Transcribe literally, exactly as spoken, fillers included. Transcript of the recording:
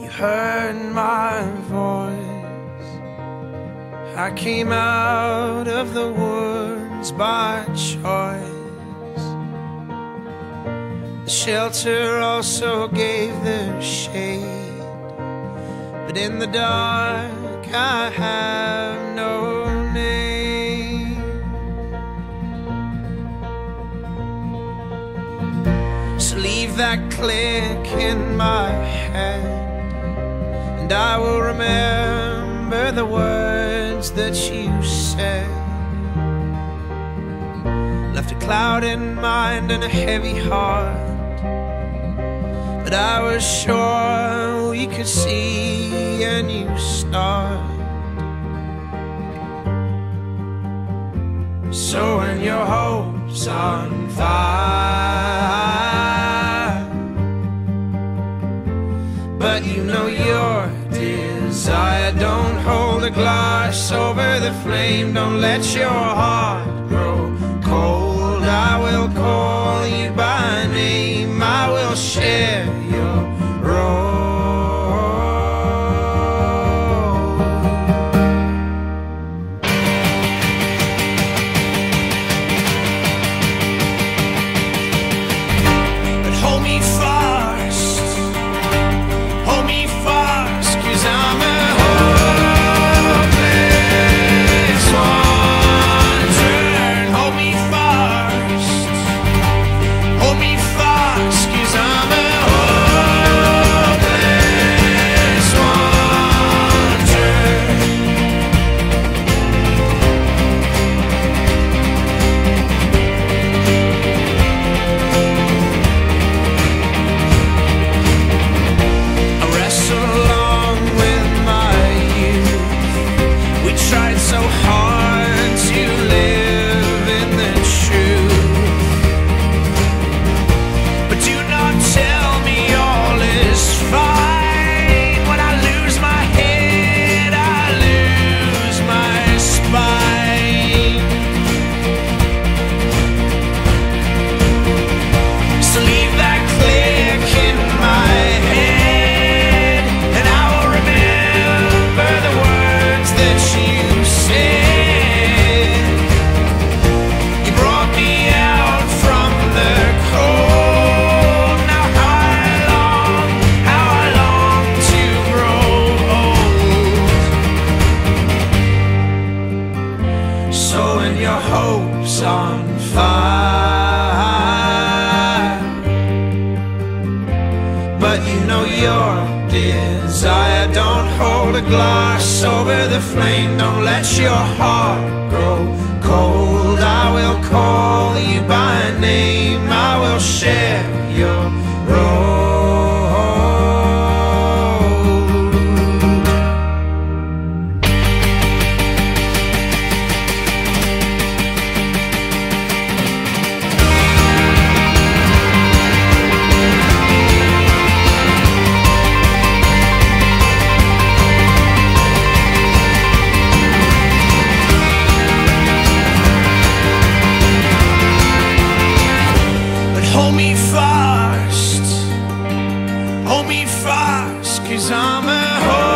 heard my voice. I came out of the woods by choice. The shelter also gave the shade, but in the dark I have no name. So leave that click in my head, and I will remember the words that you said. Left a cloud in mind and a heavy heart, but I was sure we could see a new start. So when your hope's on fire, but you know your desire, don't hold a glass over the flame. Don't let your heart grow cold. I will call you by name. I will share your role. But hold me fast, hold me fast, 'cause I'm a hopeless wanderer. Hold me fast, hold me fast, 'cause I'm a hopeless wanderer. I wrestle along with my youth. We tried so hard to live in the truth, but do not tell me all is fine. When I lose my head, I lose my spine. So leave that click in my head, and I will remember the words that you said. You brought me out from the cold. Now how I long, how I long to grow old. So when your hope's on fire, but you know your desire, don't hold a glass over the flame. Don't let your heart grow cold. I will call you by name. I will share your role. Hold me fast, hold me fast, 'cause I'm a